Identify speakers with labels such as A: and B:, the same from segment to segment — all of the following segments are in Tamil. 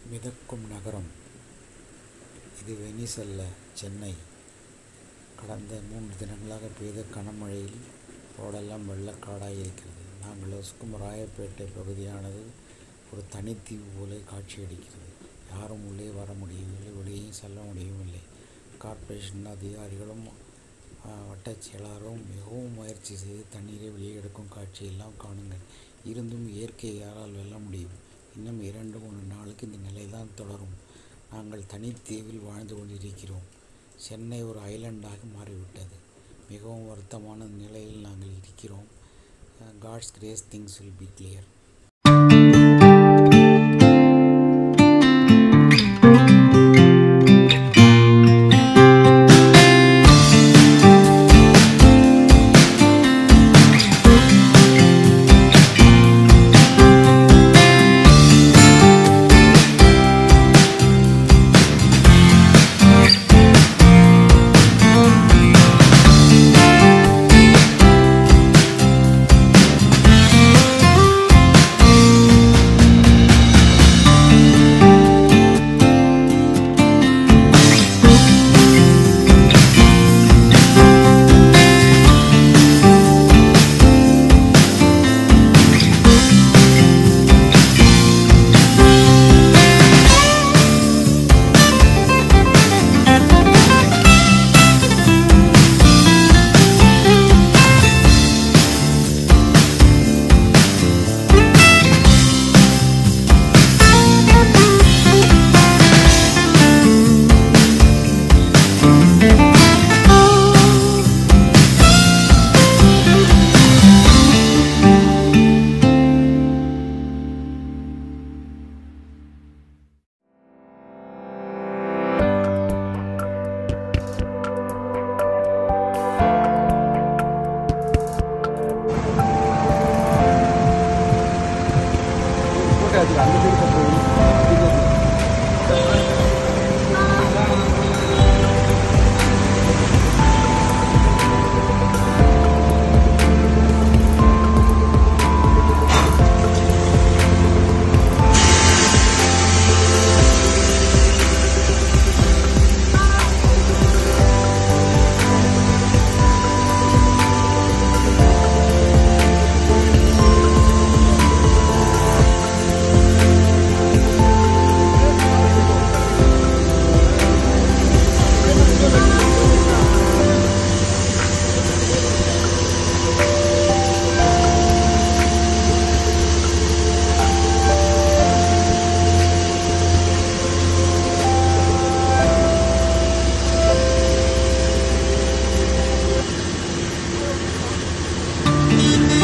A: மிதக்கும் நகரம். இது வெனிஸ் அல்ல, சென்னை. கடந்த 3 தினங்களாக பெய்த கனமழையில் ரோடெல்லாம் வெள்ளக்காடாக இருக்கிறது. நாங்கள் வசிக்கும் ராயப்பேட்டை பகுதியானது ஒரு தனித்தீவு போல காட்சியளிக்கிறது. யாரும் உள்ளே வர முடியவில்லை, வெளியே செல்ல முடியவில்லை. கார்ப்பரேஷன் அதிகாரிகளும் வட்டச் செயலாளரும் மிகவும் முயற்சி செய்து தண்ணீரை வெளியே எடுக்கும் காட்சியெல்லாம் காணுங்கள். இருந்தும் இயற்கையை யாரால் வெல்ல முடியும்? இன்னும் 2-3 நாளுக்கு இந்த நிலைதான் தொடரும். நாங்கள் தனித்தீவில் வாழ்ந்து கொண்டிருக்கிறோம். சென்னை ஒரு ஐலண்டாக மாறிவிட்டது. மிகவும் வருத்தமான நிலையில் நாங்கள் இருக்கிறோம். God's grace, things will be clear.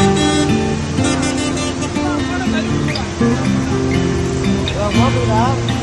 B: Vamos lá.